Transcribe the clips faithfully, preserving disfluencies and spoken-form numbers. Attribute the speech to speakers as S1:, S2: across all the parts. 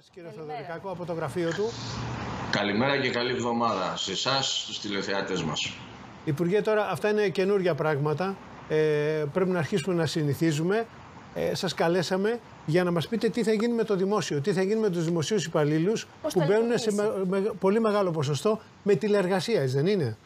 S1: Κύριε Θεοδωρικάκο, από το γραφείο του.
S2: Καλημέρα και καλή εβδομάδα σε εσάς, στους τηλεθεατές μας.
S1: Υπουργέ, τώρα αυτά είναι καινούργια πράγματα. Ε, πρέπει να αρχίσουμε να συνηθίζουμε. Ε, σας καλέσαμε για να μας πείτε τι θα γίνει με το δημόσιο, τι θα γίνει με τους δημοσίους υπαλλήλους που μπαίνουν σε με, με, πολύ μεγάλο ποσοστό με τηλεεργασία, δεν είναι?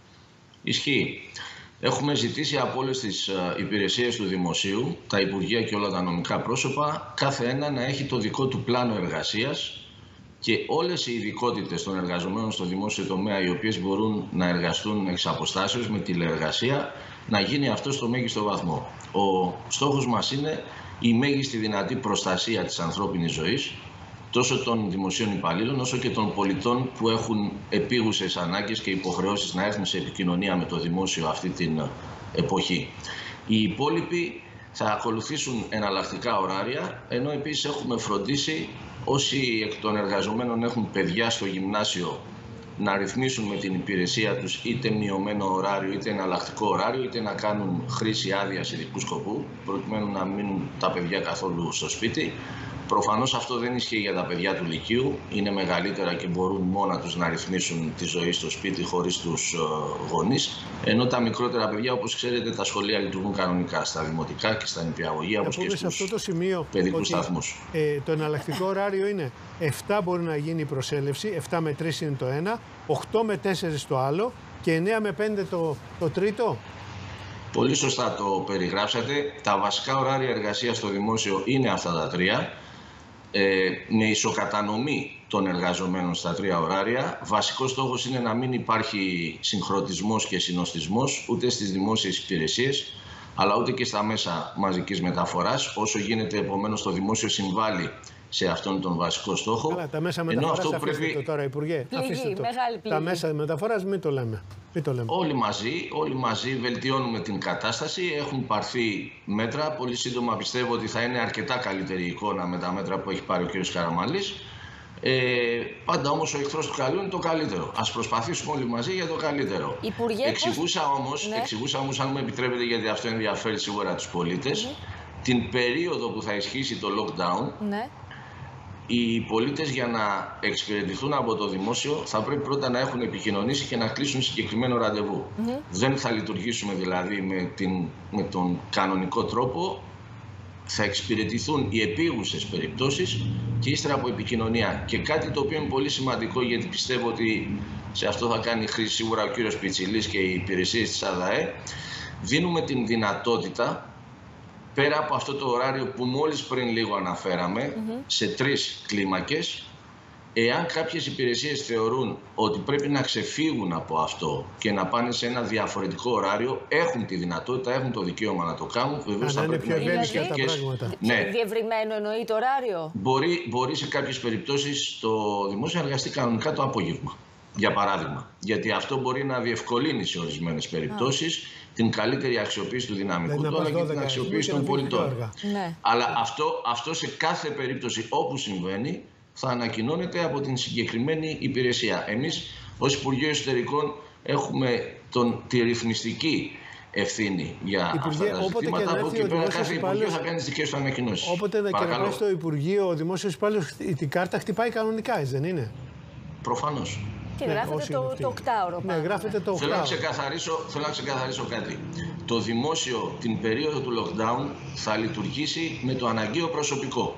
S2: Ισχύει. Έχουμε ζητήσει από όλες τις υπηρεσίες του δημοσίου, τα υπουργεία και όλα τα νομικά πρόσωπα, κάθε ένα να έχει το δικό του πλάνο εργασίας και όλες οι ειδικότητες των εργαζομένων στο δημόσιο τομέα, οι οποίες μπορούν να εργαστούν εξ αποστάσεως με τηλεεργασία, να γίνει αυτό στο μέγιστο βαθμό. Ο στόχος μας είναι η μέγιστη δυνατή προστασία της ανθρώπινης ζωής, τόσο των δημοσίων υπαλλήλων όσο και των πολιτών που έχουν επίγουσες ανάγκες και υποχρεώσεις να έρθουν σε επικοινωνία με το δημόσιο αυτή την εποχή. Οι υπόλοιποι θα ακολουθήσουν εναλλακτικά ωράρια, ενώ επίσης έχουμε φροντίσει όσοι εκ των εργαζομένων έχουν παιδιά στο γυμνάσιο να ρυθμίσουν με την υπηρεσία τους είτε μειωμένο ωράριο είτε εναλλακτικό ωράριο, είτε να κάνουν χρήση άδειας ειδικού σκοπού, προκειμένου να μείνουν τα παιδιά καθόλου στο σπίτι. Προφανώς αυτό δεν ισχύει για τα παιδιά του Λυκείου, είναι μεγαλύτερα και μπορούν μόνα τους να ρυθμίσουν τη ζωή στο σπίτι χωρίς τους γονείς, ενώ τα μικρότερα παιδιά, όπως ξέρετε, τα σχολεία λειτουργούν κανονικά στα δημοτικά και στα νηπιαγωγεία, όπως και στους
S1: αυτό το σημείο
S2: παιδικούς σταθμούς.
S1: Ε, το εναλλακτικό ωράριο είναι εφτά μπορεί να γίνει η προσέλευση, εφτά με τρία είναι το ένα, οκτώ με τέσσερα το άλλο και εννέα με πέντε το, το τρίτο.
S2: Πολύ σωστά το περιγράψατε. Τα βασικά ωράρια εργασίας στο δημόσιο είναι αυτά τα τρία. Ε, με ισοκατανομή των εργαζομένων στα τρία ωράρια. Βασικός στόχος είναι να μην υπάρχει συγχρονισμός και συνοστισμός ούτε στις δημόσιες υπηρεσίες, αλλά ούτε και στα μέσα μαζικής μεταφοράς. Όσο γίνεται, επομένως, το δημόσιο συμβάλλει σε αυτόν τον βασικό στόχο.
S1: Καλά, τα μέσα μεταφοράς αφήστε
S2: πρέπει...
S1: το τώρα, Υπουργέ.
S3: Πληγή,
S1: αφήστε το.
S3: Μεγάλη πληγή.
S1: Τα μέσα μεταφοράς μην το λέμε. Μην το λέμε.
S2: Όλοι μαζί, όλοι μαζί βελτιώνουμε την κατάσταση. Έχουν πάρθει μέτρα. Πολύ σύντομα πιστεύω ότι θα είναι αρκετά καλύτερη εικόνα με τα μέτρα που έχει πάρει ο κ. Καραμανλής. Ε, πάντα όμως ο εχθρός του καλού είναι το καλύτερο. Ας προσπαθήσουμε όλοι μαζί για το καλύτερο.
S3: Υπουργέ,
S2: εξηγούσα,
S3: πώς...
S2: όμως,
S3: ναι.
S2: εξηγούσα όμως, αν μου επιτρέπετε, γιατί αυτό ενδιαφέρει σίγουρα τους πολίτες, mm-hmm. την περίοδο που θα ισχύσει το lockdown.
S3: Ναι.
S2: Οι πολίτες, για να εξυπηρετηθούν από το δημόσιο, θα πρέπει πρώτα να έχουν επικοινωνήσει και να κλείσουν συγκεκριμένο ραντεβού. Mm-hmm. Δεν θα λειτουργήσουμε δηλαδή με, την, με τον κανονικό τρόπο. Θα εξυπηρετηθούν οι επίγουσες περιπτώσεις και ύστερα από επικοινωνία. Και κάτι το οποίο είναι πολύ σημαντικό, γιατί πιστεύω ότι σε αυτό θα κάνει χρήση σίγουρα ο κύριος Πιτσιλής και οι υπηρεσίες της ΑΔΑΕ, δίνουμε την δυνατότητα, πέρα από αυτό το ωράριο που μόλις πριν λίγο αναφέραμε, mm-hmm. σε τρεις κλίμακες, εάν κάποιες υπηρεσίες θεωρούν ότι πρέπει να ξεφύγουν από αυτό και να πάνε σε ένα διαφορετικό ωράριο, έχουν τη δυνατότητα, έχουν το δικαίωμα να το κάνουν. Βεβαίως θα πρέπει να είναι
S3: ευέλικτα
S2: τα πράγματα. Ναι.
S3: Διευρυμένο εννοεί το ωράριο.
S2: Μπορεί, μπορεί σε κάποιες περιπτώσεις το δημόσιο να εργαστεί κανονικά το απόγευμα, για παράδειγμα. Γιατί αυτό μπορεί να διευκολύνει σε ορισμένες περιπτώσεις ah. την καλύτερη αξιοποίηση του δυναμικού του, αλλά και την αξιοποίηση των πολιτών. Ναι. Αλλά αυτό, αυτό σε κάθε περίπτωση όπου συμβαίνει θα ανακοινώνεται από την συγκεκριμένη υπηρεσία. Εμείς ως Υπουργείο Εσωτερικών έχουμε τον, τη ρυθμιστική ευθύνη για
S1: Υπουργέ,
S2: αυτά τα ζητήματα. Από εκεί πέρα κάθε Υπουργείο θα κάνει τις δικές του ανακοινώσεις.
S1: Όποτε και να πάει στο Υπουργείο, ο δημόσιος υπάλληλος, την κάρτα χτυπάει κανονικά, δεν είναι?
S2: Προφανώς.
S3: Και ναι, γράφεται το, το οκτάωρο.
S1: Ναι, γράφεται το οκτάωρο.
S2: Θέλω να ξεκαθαρίσω, θέλω να ξεκαθαρίσω κάτι. Το δημόσιο την περίοδο του lockdown θα λειτουργήσει με το αναγκαίο προσωπικό.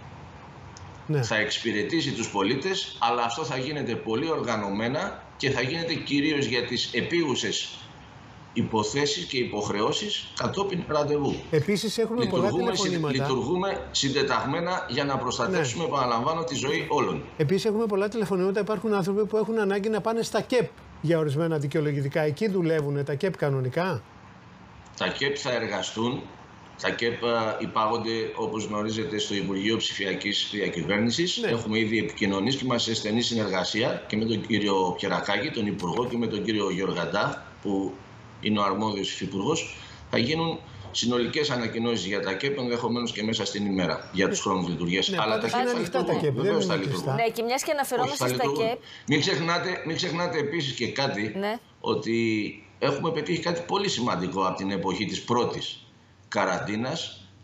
S2: Ναι. Θα εξυπηρετήσει τους πολίτες, αλλά αυτό θα γίνεται πολύ οργανωμένα και θα γίνεται κυρίως για τις επίγουσες υποθέσεις και υποχρεώσεις κατόπιν ραντεβού.
S1: Επίσης έχουμε πολλά τηλεφωνήματα.
S2: Λειτουργούμε συντεταγμένα για να προστατεύσουμε, ναι. επαναλαμβάνω, τη ζωή όλων.
S1: Επίσης έχουμε πολλά τηλεφωνήματα. Υπάρχουν άνθρωποι που έχουν ανάγκη να πάνε στα ΚΕΠ για ορισμένα δικαιολογητικά. Εκεί δουλεύουν τα ΚΕΠ κανονικά?
S2: Τα ΚΕΠ θα εργαστούν. Τα ΚΕΠ υπάγονται, όπως γνωρίζετε, στο Υπουργείο Ψηφιακής Διακυβέρνησης. Ναι. Έχουμε ήδη επικοινωνήσει και είμαστε σε στενή συνεργασία και με τον κύριο Πιερακάκη, τον Υπουργό, και με τον κύριο Γεωργαντά, που είναι ο αρμόδιος υφυπουργός. Θα γίνουν συνολικές ανακοινώσεις για τα ΚΕΠ, ενδεχομένως και μέσα στην ημέρα, για τους χρόνους λειτουργίας.
S1: Ναι,
S2: αλλά τα ΚΕΠ θα λειτουργούν. Βεβαίως θα λειτουργούν.
S3: Ναι, και μιας και αναφερόμαστε στα ΚΕΠ.
S2: Μην ξεχνάτε, μην ξεχνάτε επίσης και κάτι, ναι. ότι έχουμε πετύχει κάτι πολύ σημαντικό από την εποχή της πρώτης καραντίνας,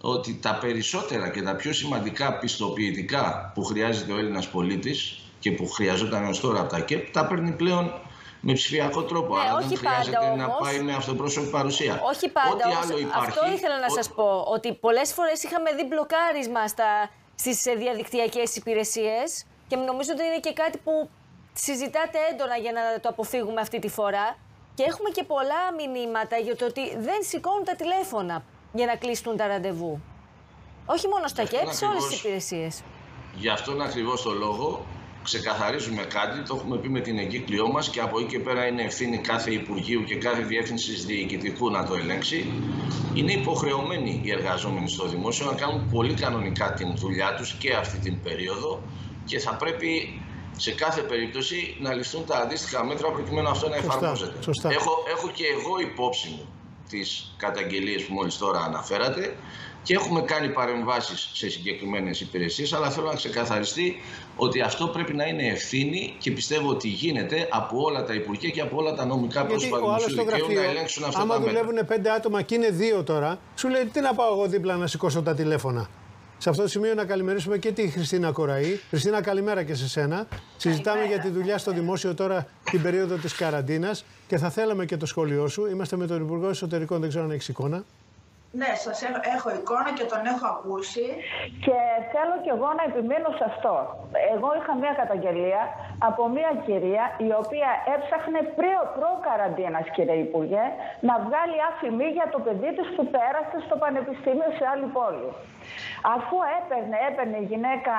S2: ότι τα περισσότερα και τα πιο σημαντικά πιστοποιητικά που χρειάζεται ο Έλληνας πολίτης και που χρειαζόταν έως τώρα από τα ΚΕΠ, τα παίρνει πλέον με ψηφιακό τρόπο.
S3: Ναι,
S2: άρα
S3: όχι
S2: δεν χρειάζεται
S3: πάντα,
S2: να
S3: όμως,
S2: πάει με αυτοπρόσωπη παρουσία.
S3: Όχι πάντα.
S2: Ό,τι άλλο υπάρχει,
S3: αυτό ήθελα να
S2: ό,
S3: σας πω. Ότι πολλές φορές είχαμε δει μπλοκάρισμα στα, στις διαδικτυακές υπηρεσίες και νομίζω ότι είναι και κάτι που συζητάτε έντονα για να το αποφύγουμε αυτή τη φορά. Και έχουμε και πολλά μηνύματα για το ότι δεν σηκώνουν τα τηλέφωνα για να κλείσουν τα ραντεβού. Όχι μόνο στα ΚΕΠ, σε όλες τις υπηρεσίες.
S2: Γι' αυτόν ακριβώς το λόγο ξεκαθαρίζουμε κάτι, το έχουμε πει με την εγκύκλειό μας και από εκεί και πέρα είναι ευθύνη κάθε Υπουργείου και κάθε Διεύθυνσης Διοικητικού να το ελέγξει. Είναι υποχρεωμένοι οι εργαζόμενοι στο δημόσιο να κάνουν πολύ κανονικά την δουλειά τους και αυτή την περίοδο και θα πρέπει σε κάθε περίπτωση να ληφθούν τα αντίστοιχα μέτρα προκειμένου αυτό να
S1: Σωστά,
S2: εφαρμόζεται.
S1: σωστά.
S2: Έχω, έχω και εγώ υπόψη μου τις καταγγελίες που μόλις τώρα αναφέρατε και έχουμε κάνει παρεμβάσεις σε συγκεκριμένες υπηρεσίες, αλλά θέλω να ξεκαθαριστεί ότι αυτό πρέπει να είναι ευθύνη και πιστεύω ότι γίνεται από όλα τα Υπουργεία και από όλα τα νομικά πρόσωπα δημοσίου δικαίου να ελέγξουν αυτά
S1: άμα
S2: τα μέτρα.
S1: δουλεύουν πέντε άτομα και είναι δύο τώρα, σου λέει τι να πάω εγώ δίπλα να σηκώσω τα τηλέφωνα. Σε αυτό το σημείο να καλημερίσουμε και τη Χριστίνα Κοραή. Χριστίνα, καλημέρα και σε σένα. Συζητάμε για τη δουλειά στο δημόσιο τώρα την περίοδο της καραντίνας και θα θέλαμε και το σχόλιο σου. Είμαστε με τον Υπουργό Εσωτερικών, δεν ξέρω αν έχεις εικόνα.
S4: Ναι, σας έχω, έχω εικόνα και τον έχω ακούσει και θέλω κι εγώ να επιμείνω σε αυτό. Εγώ είχα μια καταγγελία από μια κυρία η οποία έψαχνε προ-καραντίνας, κύριε Υπουργέ, να βγάλει άφημη για το παιδί της που πέρασε στο πανεπιστήμιο σε άλλη πόλη. Αφού έπαιρνε, έπαιρνε η γυναίκα,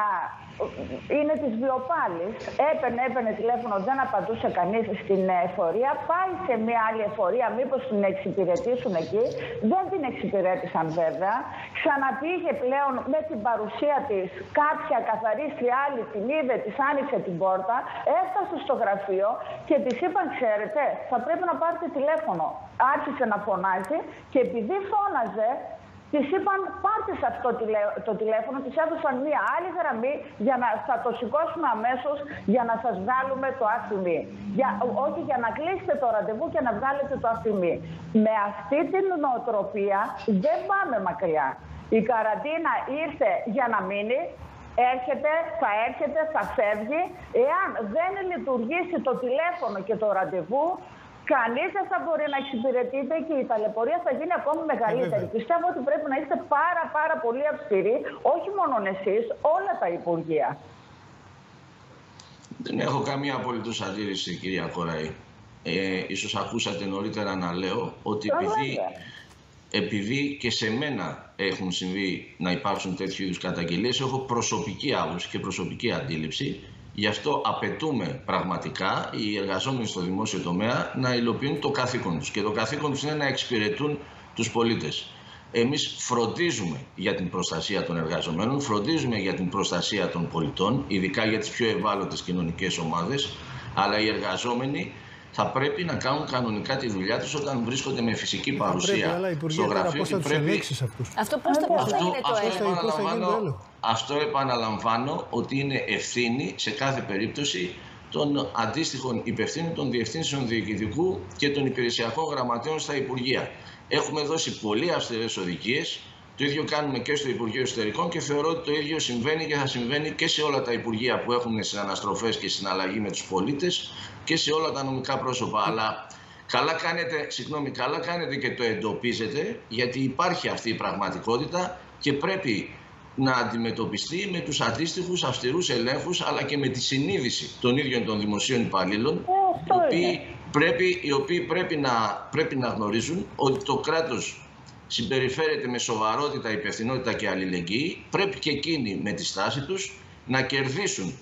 S4: είναι της Βιοπάλης, έπαιρνε, έπαιρνε τηλέφωνο, δεν απαντούσε κανείς στην εφορία, πάει σε μια άλλη εφορία, μήπως την εξυπηρετήσουν εκεί, δεν την εξυπηρέτησαν βέβαια, ξαναπήγε πλέον με την παρουσία της κάποια καθαρίστρια άλλη, την είδε, της άνοιξε την πόρτα, έφτασε στο γραφείο και της είπαν, ξέρετε, θα πρέπει να πάρετε τηλέφωνο. Άρχισε να φωνάζει και επειδή φώναζε, της είπαν πάρτε σε αυτό το τηλέφωνο, της έδωσαν μία άλλη γραμμή για να θα το σηκώσουμε αμέσως για να σας βγάλουμε το αφημί. Για, όχι για να κλείσετε το ραντεβού και να βγάλετε το αφημί. Με αυτή την νοοτροπία δεν πάμε μακριά. Η καραντίνα ήρθε για να μείνει, έρχεται, θα έρχεται, θα φεύγει. Εάν δεν λειτουργήσει το τηλέφωνο και το ραντεβού, κανείς δεν θα μπορεί να εξυπηρετείται και η ταλαιπωρία θα γίνει ακόμη μεγαλύτερη. Ε, Πιστεύω ότι πρέπει να είστε πάρα πάρα πολύ αυστηροί, όχι μόνο εσείς, όλα τα Υπουργεία.
S2: Δεν έχω καμία απολύτως αντίρρηση, κυρία Κοραή. Ε, ίσως ακούσατε νωρίτερα να λέω ότι επειδή, επειδή και σε μένα έχουν συμβεί να υπάρξουν τέτοιου είδους καταγγελίες, έχω προσωπική άποψη και προσωπική αντίληψη. Γι' αυτό απαιτούμε πραγματικά οι εργαζόμενοι στο δημόσιο τομέα να υλοποιούν το καθήκον τους. Και το καθήκον τους είναι να εξυπηρετούν τους πολίτες. Εμείς φροντίζουμε για την προστασία των εργαζομένων, φροντίζουμε για την προστασία των πολιτών, ειδικά για τις πιο ευάλωτες κοινωνικές ομάδες, αλλά οι εργαζόμενοι θα πρέπει να κάνουν κανονικά τη δουλειά τους όταν βρίσκονται με φυσική παρουσία
S1: πρέπει, αλλά,
S2: στο γραφείο.
S1: Πώς θα τους ελέγξεις αυτούς.
S3: Αυτό πώς θα,
S2: αυτό,
S3: γίνει το
S2: αυτό,
S3: έργο.
S2: αυτό επαναλαμβάνω ότι είναι ευθύνη σε κάθε περίπτωση των αντίστοιχων υπευθύνων των διευθύνσεων διοικητικού και των υπηρεσιακών γραμματέων στα Υπουργεία. Έχουμε δώσει πολύ αυστηρές οδηγίες. Το ίδιο κάνουμε και στο Υπουργείο Εσωτερικών και θεωρώ ότι το ίδιο συμβαίνει και θα συμβαίνει και σε όλα τα Υπουργεία που έχουν συναναστροφές και συναλλαγή με τους πολίτες και σε όλα τα νομικά πρόσωπα. Αλλά καλά κάνετε, συγγνώμη, καλά κάνετε και το εντοπίζετε, γιατί υπάρχει αυτή η πραγματικότητα και πρέπει να αντιμετωπιστεί με τους αντίστοιχους αυστηρούς ελέγχους, αλλά και με τη συνείδηση των ίδιων των δημοσίων υπαλλήλων, οι οποίοι πρέπει, οι οποίοι πρέπει, να, πρέπει να γνωρίζουν ότι το κράτος συμπεριφέρεται με σοβαρότητα, υπευθυνότητα και αλληλεγγύη. Πρέπει και εκείνοι με τη στάση τους να κερδίσουν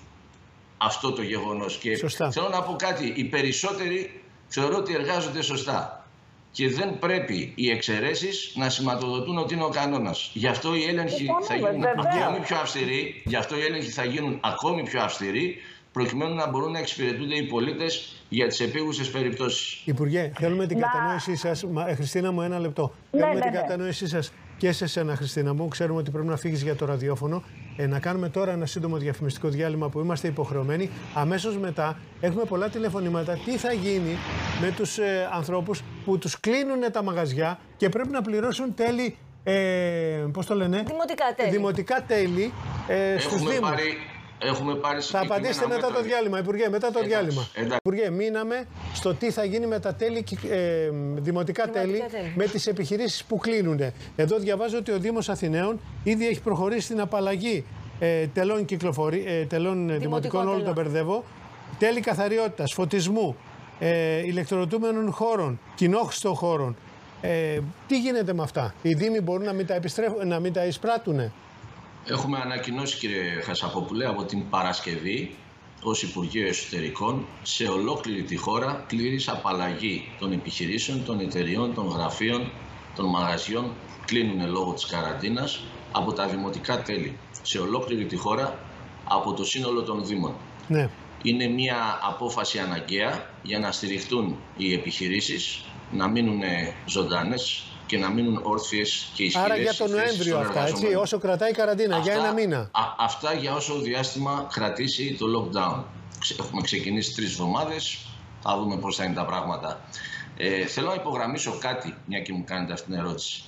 S2: αυτό το γεγονός. Και
S1: σωστά.
S2: Θέλω να πω κάτι, οι περισσότεροι θεωρώ ότι εργάζονται σωστά. Και δεν πρέπει οι εξαιρέσεις να σηματοδοτούν ότι είναι ο κανόνας. Γι' αυτό οι έλεγχοι θα γίνουν ακόμη πιο αυστηροί, γι' αυτό οι έλεγχοι θα γίνουν ακόμη πιο αυστηροί, προκειμένου να μπορούν να εξυπηρετούνται οι πολίτες για τις επίγουσες περιπτώσεις.
S1: Υπουργέ, θέλουμε την να... κατανόησή σας. Μα, ε, Χριστίνα μου, ένα λεπτό. Ναι, θέλουμε ναι, την ναι. κατανόησή σας και σε σένα, Χριστίνα μου. Ξέρουμε ότι πρέπει να φύγεις για το ραδιόφωνο. Ε, να κάνουμε τώρα ένα σύντομο διαφημιστικό διάλειμμα που είμαστε υποχρεωμένοι. Αμέσως μετά έχουμε πολλά τηλεφωνήματα. Τι θα γίνει με τους ε, ανθρώπους που τους κλείνουν τα μαγαζιά και πρέπει να πληρώσουν τέλη ε, πώς το λένε,
S3: δημοτικά τέλη,
S1: δημοτικά τέλη ε, στους Δήμους.
S2: Πάρει... Έχουμε πάρει
S1: θα απαντήσετε μετά μέτρα... το διάλειμμα, Υπουργέ, μετά το εντάξει, διάλειμμα. Εντάξει. Υπουργέ, μείναμε στο τι θα γίνει με τα τέλη, ε, δημοτικά τέλη, τέλη με τις επιχειρήσεις που κλείνουν. Εδώ διαβάζω ότι ο Δήμος Αθηναίων ήδη έχει προχωρήσει στην απαλλαγή ε, τελών, κυκλοφορι... ε, τελών δημοτικών, όλο το μπερδεύω, τέλη καθαριότητας, φωτισμού, ε, ηλεκτροδοτούμενων χώρων, κοινόχρηστων χώρων. Ε, τι γίνεται με αυτά? Οι Δήμοι μπορούν να μην τα, επιστρέφουν, να μην τα εισπράττουν?
S2: Έχουμε ανακοινώσει, κύριε Χασαπόπουλε, από την Παρασκευή ως Υπουργείο Εσωτερικών σε ολόκληρη τη χώρα πλήρης απαλλαγή των επιχειρήσεων, των εταιριών, των γραφείων, των μαγαζιών κλείνουν λόγω της καραντίνας από τα δημοτικά τέλη σε ολόκληρη τη χώρα από το σύνολο των Δήμων.
S1: Ναι.
S2: Είναι μια απόφαση αναγκαία για να στηριχτούν οι επιχειρήσεις, να μείνουν ζωντανές και να μείνουν όρθιες και ισχυρές.
S1: Άρα για τον Νοέμβριο αυτά, έτσι, όσο κρατάει η καραντίνα, αυτά, για ένα μήνα.
S2: Α, αυτά για όσο διάστημα κρατήσει το lockdown. Έχουμε ξεκινήσει τρεις εβδομάδες, θα δούμε πώς θα είναι τα πράγματα. Ε, θέλω να υπογραμμίσω κάτι, μια και μου κάνετε αυτήν την ερώτηση.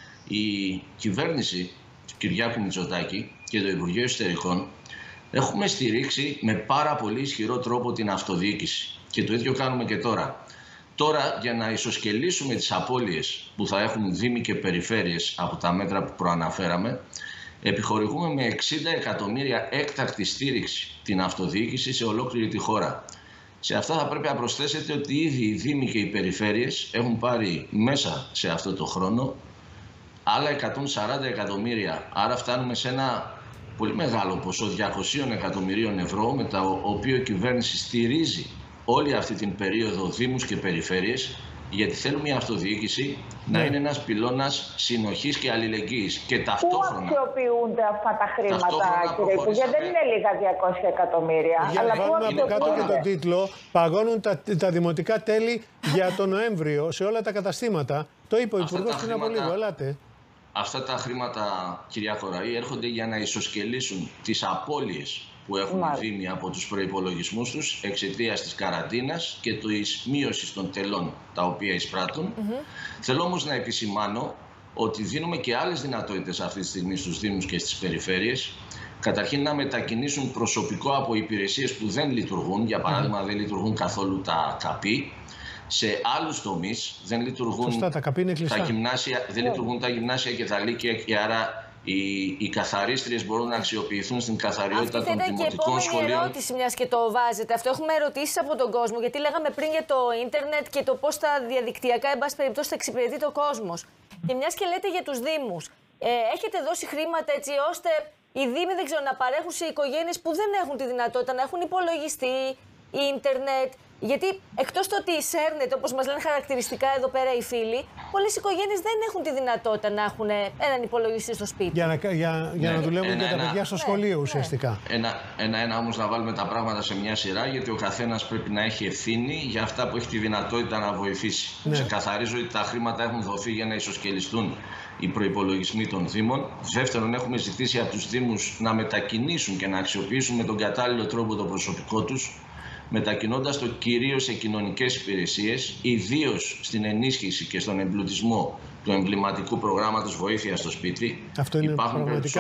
S2: Η κυβέρνηση του Κυριάκου Μητσοτάκη και το Υπουργείο Εσωτερικών έχουμε στηρίξει με πάρα πολύ ισχυρό τρόπο την αυτοδιοίκηση. Και το ίδιο κάνουμε και τώρα. Τώρα, για να ισοσκελίσουμε τις απώλειες που θα έχουν Δήμοι και Περιφέρειες από τα μέτρα που προαναφέραμε, επιχορηγούμε με εξήντα εκατομμύρια έκτακτη στήριξη την αυτοδιοίκηση σε ολόκληρη τη χώρα. Σε αυτά θα πρέπει να προσθέσετε ότι ήδη οι Δήμοι και οι Περιφέρειες έχουν πάρει μέσα σε αυτό το χρόνο άλλα εκατόν σαράντα εκατομμύρια. Άρα φτάνουμε σε ένα πολύ μεγάλο ποσό διακόσια εκατομμυρίων ευρώ, με τα οποίο η κυβέρνηση στηρίζει όλη αυτή την περίοδο Δήμους και Περιφέρειες, γιατί θέλουμε η αυτοδιοίκηση ναι. να είναι ένας πυλώνας συνοχής και αλληλεγγύης. Και ταυτόχρονα.
S4: Πού αξιοποιούνται αυτά τα χρήματα, κύριε Υπουργέ? Δεν είναι λίγα διακόσια εκατομμύρια.
S1: Για αλλά να βάλουμε από κάτω και τον τίτλο, παγώνουν τα, τα δημοτικά τέλη για τον Νοέμβριο σε όλα τα καταστήματα. Το είπε ο Υπουργός πριν από λίγο. Ελάτε.
S2: Αυτά τα χρήματα, κυρία Κοραή, έρχονται για να ισοσκελίσουν τις απώλειες που έχουν οι Δήμοι από τους προϋπολογισμούς τους εξαιτίας της καραντίνας και της μείωσης των τελών τα οποία εισπράττουν. Mm-hmm. Θέλω όμως να επισημάνω ότι δίνουμε και άλλες δυνατότητες αυτή τη στιγμή στους Δήμους και στις Περιφέρειες. Καταρχήν να μετακινήσουν προσωπικό από υπηρεσίες που δεν λειτουργούν, για παράδειγμα mm-hmm. δεν λειτουργούν καθόλου τα ΚΑΠΗ. Σε άλλους τομείς δεν λειτουργούν,
S1: Σωστά, τα, τα,
S2: γυμνάσια, δεν λειτουργούν τα γυμνάσια και τα λύκεια, και άρα οι, οι καθαρίστριες μπορούν να αξιοποιηθούν στην καθαριότητα
S3: Αυτή
S2: των δημοτικών σχολείων. Αυτή
S3: ήταν και η επόμενη ερώτηση, μιας και το βάζετε. Αυτό έχουμε ερωτήσεις από τον κόσμο, γιατί λέγαμε πριν για το ίντερνετ και το πώς τα διαδικτυακά, εν πάση περιπτώσει, θα εξυπηρετεί το κόσμος. Και μιας και λέτε για τους Δήμους, ε, έχετε δώσει χρήματα έτσι ώστε οι Δήμοι, δεν ξέρω, να παρέχουν σε οικογένειες που δεν έχουν τη δυνατότητα να έχουν υπολογιστή, ίντερνετ? Γιατί εκτός το ότι σέρνεται, όπως μας λένε χαρακτηριστικά εδώ πέρα οι φίλοι, πολλές οικογένειες δεν έχουν τη δυνατότητα να έχουν έναν υπολογιστή στο σπίτι.
S1: Για να, για, για ναι, να δουλεύουν ένα, και τα ένα, παιδιά στο σχολείο, ναι, ουσιαστικά.
S2: Ένα-ένα ένα, όμως να βάλουμε τα πράγματα σε μια σειρά, γιατί ο καθένας πρέπει να έχει ευθύνη για αυτά που έχει τη δυνατότητα να βοηθήσει. Ναι. Ξεκαθαρίζω ότι τα χρήματα έχουν δοθεί για να ισοσκελιστούν οι προϋπολογισμοί των Δήμων. Δεύτερον, έχουμε ζητήσει από τους Δήμους να μετακινήσουν και να αξιοποιήσουν με τον κατάλληλο τρόπο το προσωπικό τους, μετακινώντας το κυρίως σε κοινωνικές υπηρεσίες, ιδίως στην ενίσχυση και στον εμπλουτισμό του εμβληματικού προγράμματος Βοήθεια στο Σπίτι.
S1: Αυτό είναι
S2: υπάρχουν τους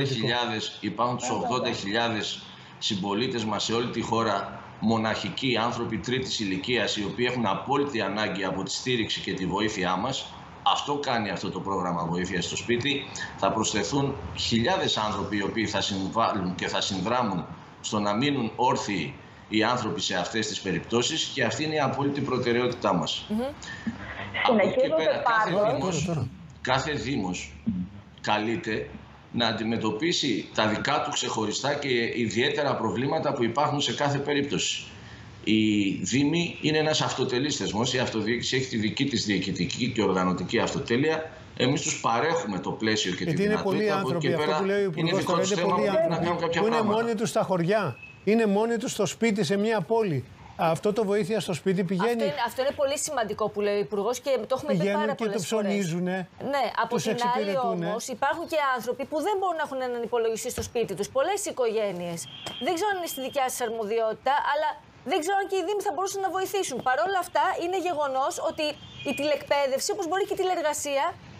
S2: ογδόντα χιλιάδες συμπολίτες μας σε όλη τη χώρα, μοναχικοί άνθρωποι τρίτης ηλικίας, οι οποίοι έχουν απόλυτη ανάγκη από τη στήριξη και τη βοήθειά μας. Αυτό κάνει αυτό το πρόγραμμα Βοήθεια στο Σπίτι. Θα προσθεθούν χιλιάδες άνθρωποι οι οποίοι θα συμβάλλουν και θα συνδράμουν στο να μείνουν όρθιοι οι άνθρωποι σε αυτές τις περιπτώσεις, και αυτή είναι η απόλυτη προτεραιότητά μας. Mm-hmm. Από εκεί και πέρα, κάθε Δήμος, τώρα, τώρα. κάθε Δήμος καλείται να αντιμετωπίσει τα δικά του ξεχωριστά και ιδιαίτερα προβλήματα που υπάρχουν σε κάθε περίπτωση. Η Δήμη είναι ένας αυτοτελής θεσμός, η αυτοδιοίκηση έχει τη δική της διοικητική και οργανωτική αυτοτέλεια. Εμείς τους παρέχουμε το πλαίσιο και, και τη δυνατότητα.
S1: Είναι πολλοί άνθρωποι, αυτό που λέει ο Υπουργός τώρα, είναι πολλοί άνθρωποι που είναι μόνοι τους στα χωριά. Είναι μόνοι τους στο σπίτι, σε μια πόλη. Αυτό το Βοήθεια στο Σπίτι πηγαίνει. Αυτό
S3: είναι, αυτό είναι πολύ σημαντικό που λέει ο Υπουργός και το έχουμε πει πάρα πολλές φορές.
S1: Πηγαίνουν και το ψωνίζουνε.
S3: Ναι, από την άλλη όμως υπάρχουν και άνθρωποι που δεν μπορούν να έχουν έναν υπολογιστή στο σπίτι τους. Πολλές οικογένειες. Δεν ξέρω αν είναι στη δικιά σας αρμοδιότητα, αλλά δεν ξέρω αν και οι Δήμοι θα μπορούσαν να βοηθήσουν. Παρ' όλα αυτά, είναι γεγονός ότι η τηλεκπαίδευση, όπως μπορεί και η τηλεργασία,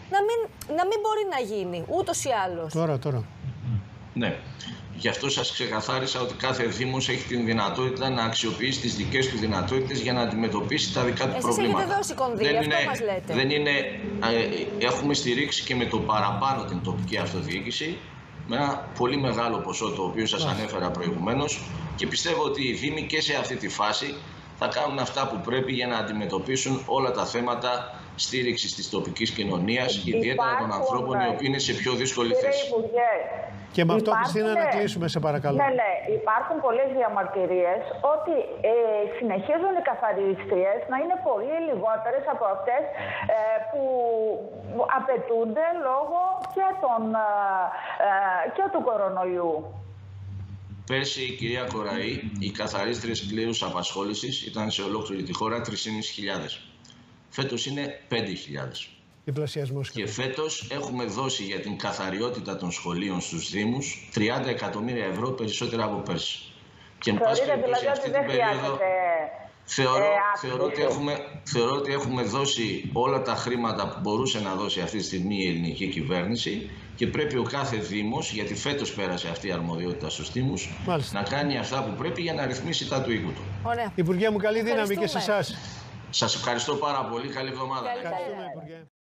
S3: να μην, να μην μπορεί να γίνει, ούτως ή άλλως.
S1: Τώρα, τώρα.
S2: Ναι. Γι' αυτό σας ξεκαθάρισα ότι κάθε Δήμος έχει την δυνατότητα να αξιοποιήσει τις δικές του δυνατότητες για να αντιμετωπίσει τα δικά του
S3: Εσείς
S2: προβλήματα.
S3: έχετε δώσει κονδύλια, αυτό
S2: είναι,
S3: μας λέτε.
S2: Δεν είναι, ε, έχουμε στηρίξει και με το παραπάνω την τοπική αυτοδιοίκηση, με ένα πολύ μεγάλο ποσό το οποίο σας ανέφερα προηγουμένως, και πιστεύω ότι οι Δήμοι και σε αυτή τη φάση θα κάνουν αυτά που πρέπει για να αντιμετωπίσουν όλα τα θέματα στήριξης της τοπικής κοινωνίας, ιδιαίτερα των ανθρώπων οι οποίοι είναι σε πιο δύσκολη θέση.
S1: Και με αυτό,
S4: Υπάρχουν...
S1: Χριστίνα, να κλείσουμε, σε παρακαλώ.
S4: Ναι, ναι. Υπάρχουν πολλές διαμαρτυρίες ότι ε, συνεχίζουν οι καθαριστριές να είναι πολύ λιγότερες από αυτές ε, που απαιτούνται λόγω και, τον, ε, και του κορονοϊού. Πέρσι,
S2: η κυρία Κοραή, οι καθαρίστριες πλήρους απασχόλησης ήταν σε ολόκληρη τη χώρα τρεις χιλιάδες πεντακόσιες. Φέτος είναι πέντε χιλιάδες. Και φέτος έχουμε δώσει για την καθαριότητα των σχολείων στους Δήμους τριάντα εκατομμύρια ευρώ περισσότερα από πέρσι. Και εν πάση περιπτώσει αυτή την περίοδο θεωρώ, ε, θεωρώ, ότι έχουμε, θεωρώ ότι έχουμε δώσει όλα τα χρήματα που μπορούσε να δώσει αυτή τη στιγμή η ελληνική κυβέρνηση και πρέπει ο κάθε Δήμος, γιατί φέτος πέρασε αυτή η αρμοδιότητα στους Δήμους, να κάνει αυτά που πρέπει για να ρυθμίσει τα του οίκου του.
S3: Ωραία.
S1: Υπουργέ μου, καλή δύναμη και σε εσάς.
S2: Σας ευχαριστώ πάρα πολύ. Καλή εβδομάδα.
S3: Καλή